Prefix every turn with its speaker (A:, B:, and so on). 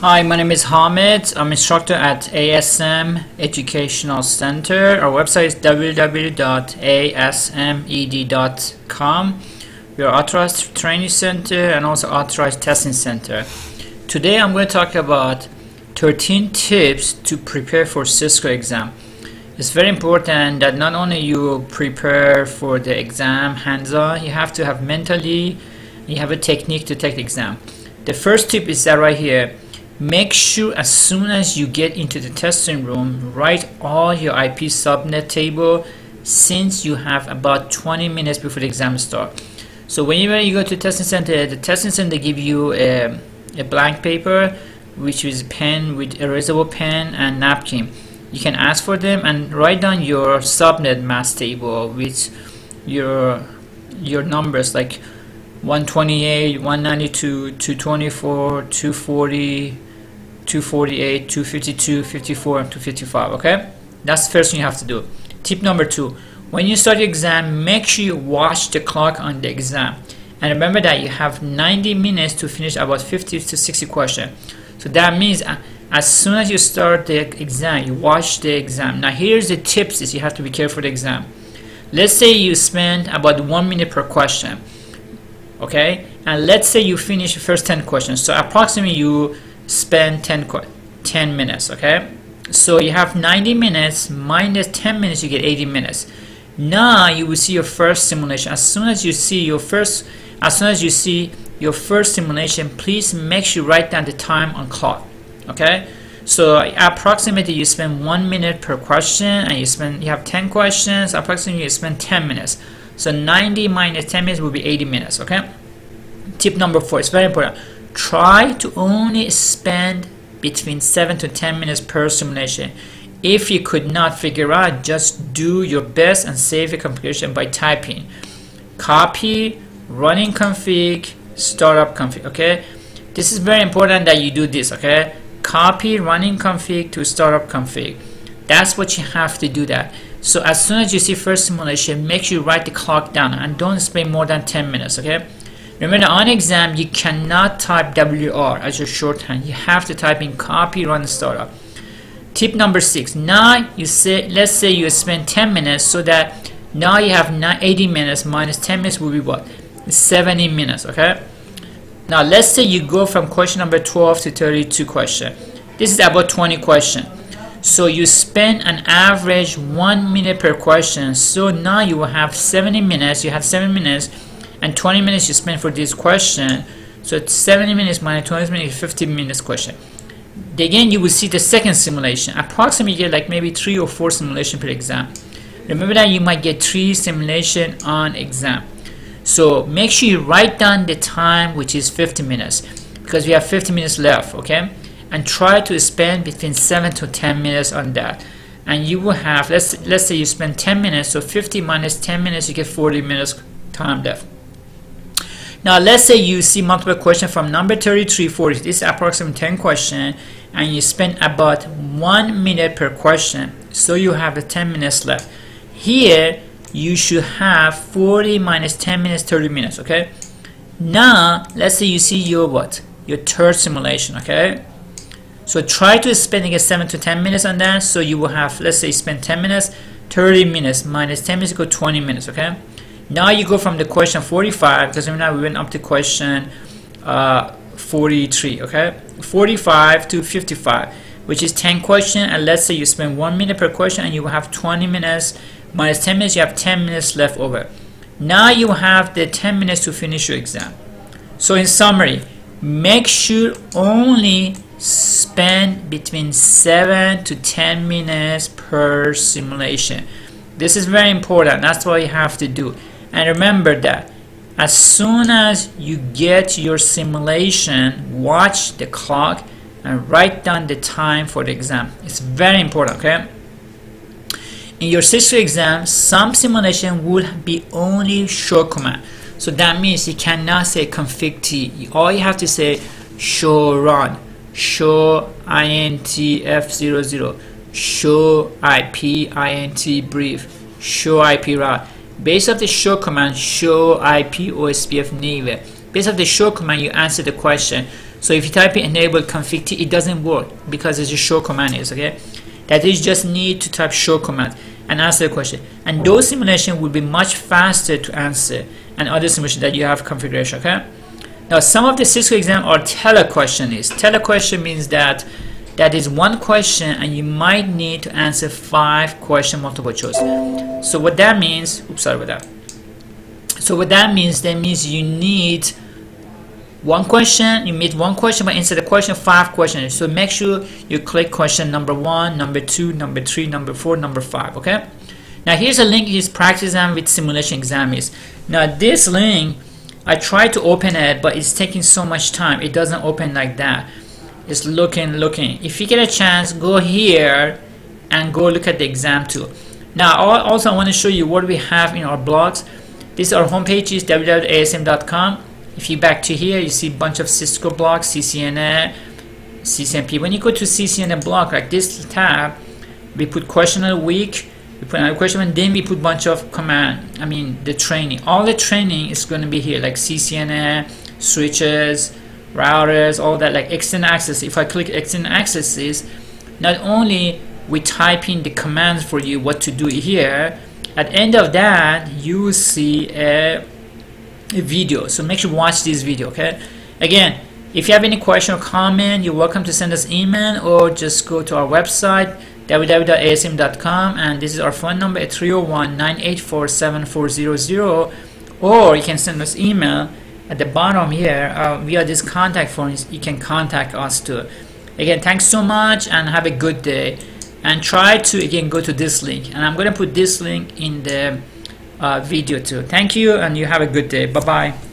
A: Hi, my name is Hamid. I'm instructor at ASM Educational Center. Our website is www.asmed.com. We are authorized training center and also authorized testing center. Today I'm going to talk about 13 tips to prepare for Cisco exam. It's very important that not only you prepare for the exam hands-on, you have to have mentally, you have a technique to take the exam. The first tip is that right here. Make sure as soon as you get into the testing room, write all your IP subnet table since you have about 20 minutes before the exam starts. So whenever you go to the testing center, give you a blank paper, which is pen with erasable pen and napkin. You can ask for them and write down your subnet mask table with your numbers like 128, 192, 224, 240, 248, 252, 54, and 255. Okay, that's the first thing you have to do. Tip number 2: when you start your exam, make sure you watch the clock on the exam, and remember that you have 90 minutes to finish about 50 to 60 questions. So that means as soon as you start the exam, you watch the exam. Now here's the tips: is you have to be careful for the exam. Let's say you spend about 1 minute per question. Okay, and let's say you finish the first 10 questions, so approximately you spend 10 minutes. Okay, so you have 90 minutes minus 10 minutes, you get 80 minutes. Now you will see your first simulation. As soon as you see your first simulation, please make sure you write down the time on clock. Okay, so approximately you spend 1 minute per question, and you have 10 questions. Approximately you spend 10 minutes. So 90 minus 10 minutes will be 80 minutes. Okay. Tip number 4 is very important. Try to only spend between 7 to 10 minutes per simulation. If you could not figure out, just do your best and save the configuration by typing copy running config startup config. Okay, this is very important that you do this. Okay, copy running config to startup config. That's what you have to do that. So as soon as you see first simulation, make sure you write the clock down and don't spend more than 10 minutes. Okay, remember on exam you cannot type WR as your shorthand. You have to type in copy run startup. Tip number 6: now let's say you spend 10 minutes, so that now you have 80 minutes minus 10 minutes will be what? 70 minutes. Okay, now let's say you go from question number 12 to 32 question. This is about 20 questions. So you spend an average 1 minute per question. So now you will have 70 minutes. You have 7 minutes and 20 minutes you spend for this question. So it's 70 minutes minus 20 minutes, 50 minutes question. Again, you will see the second simulation. Approximately you get like maybe 3 or 4 simulation per exam. Remember that you might get 3 simulation on exam. So make sure you write down the time, which is 50 minutes, because we have 50 minutes left. Okay, and try to spend between 7 to 10 minutes on that, and you will have, let's say you spend 10 minutes, so 50 minus 10 minutes, you get 40 minutes time left. Now let's say you see multiple questions from number 33, 40. This is approximately 10 questions, and you spend about 1 minute per question, so you have 10 minutes left. Here you should have 40 minus 10 minutes, 30 minutes. Okay, now let's say you see your third simulation. Okay, so try to spend again 7 to 10 minutes on that. So you will have, let's say you spend 10 minutes, 30 minutes minus 10 minutes, go 20 minutes. Okay, now you go from the question 45, because now we went up to question 43. Okay, 45 to 55, which is 10 questions, and let's say you spend 1 minute per question, and you will have 20 minutes minus 10 minutes, you have 10 minutes left over. Now you have the 10 minutes to finish your exam. So in summary, make sure only spend between 7 to 10 minutes per simulation. This is very important. That's what you have to do. And remember that as soon as you get your simulation, watch the clock and write down the time for the exam. It's very important. Okay, in your Cisco exam, some simulation will be only show command. So that means you cannot say config T. All you have to say show run, show int f00, show ip int brief, show ip route. Based on the show command, show ip ospf neighbor. Based on the show command, you answer the question. So if you type in enable config T, it doesn't work because it's a show command is, okay? That is just need to type show command and answer the question. And those simulations will be much faster to answer and other simulations that you have configuration, okay? Now some of the Cisco exam are tele-question is. Tele-question means that is one question and you might need to answer 5 question multiple choice. So what that means, oops, sorry about that. So what that means you need one question, you meet one question, but instead of question, 5 questions. So make sure you click question number 1, number 2, number 3, number 4, number 5, okay? Now here's a link, is practice exam with simulation exam is. Now this link, I tried to open it, but it's taking so much time. It doesn't open like that. It's looking. If you get a chance, go here and go look at the exam too. Now also I want to show you what we have in our blogs. This is our homepage, is www.asm.com. If you back to here, you see a bunch of Cisco blogs, CCNA, CCNP. When you go to CCNA blog, like this tab, we put question of the week, we put another question, and then we put bunch of command. I mean the training. All the training is going to be here, like CCNA, switches, routers, all that, like extended access. If I click extended accesses, not only we type in the commands for you what to do here, at the end of that you will see a video. So make sure you watch this video, okay? Again, if you have any question or comment, you're welcome to send us email or just go to our website www.asm.com, and this is our phone number at 301-984-7400, or you can send us email at the bottom here via this contact form. You can contact us too. Again, thanks so much and have a good day, and try to again go to this link, and I'm going to put this link in the video too. Thank you and you have a good day. Bye bye.